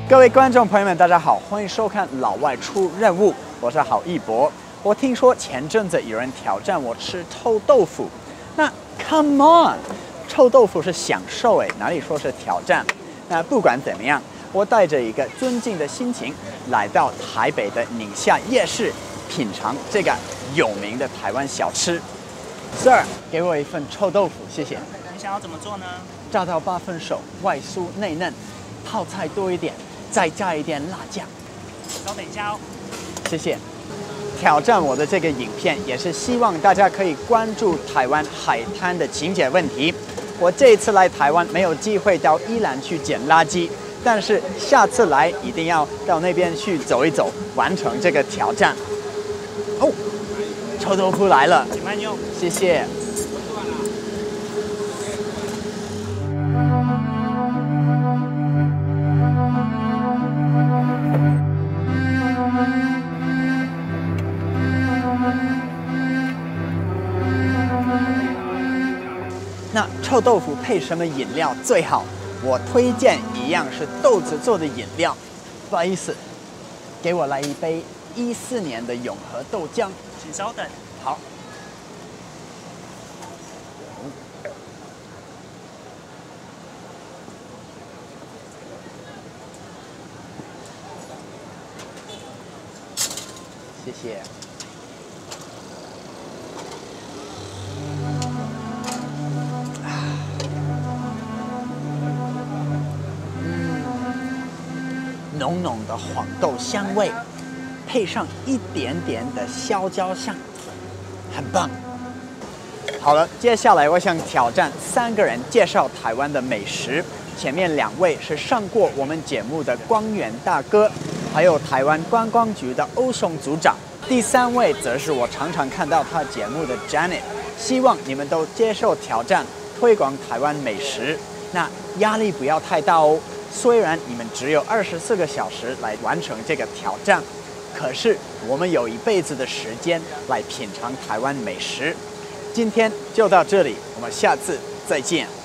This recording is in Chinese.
各位观众朋友们，大家好，欢迎收看《老外出任务》，我是郝一博。我听说前阵子有人挑战我吃臭豆腐，那 come on， 臭豆腐是享受哎，哪里说是挑战？那不管怎么样，我带着一个尊敬的心情来到台北的宁夏夜市，品尝这个有名的台湾小吃。Sir， 给我一份臭豆腐，谢谢。 你想要怎么做呢？ 炸到8分熟，外酥内嫩，泡菜多一点。再加一点辣酱， 稍等一下哦。 谢谢。挑战我的这个影片，也是希望大家可以关注台湾海滩的清洁问题。我这一次来台湾没有机会到宜兰去捡垃圾，但是下次来一定要到那边去走一走，完成这个挑战。哦，臭豆腐来了， 请慢用， 谢谢。那臭豆腐配什么饮料最好？我推荐一样是豆子做的饮料。不好意思，给我来一杯14年的永和豆浆。 请稍等。 好。谢谢。浓浓的黄豆香味，配上一点点的烧焦香，很棒。好了，接下来我想挑战3个人介绍台湾的美食。前面2位是上过我们节目的光源大哥，还有台湾观光局的欧松组长。第3位则是我常常看到他节目的 Janet。希望你们都接受挑战，推广台湾美食。那压力不要太大哦。虽然你们只有24个小时来完成这个挑战，可是我们有一辈子的时间来品尝台湾美食。今天就到这里，我们下次再见。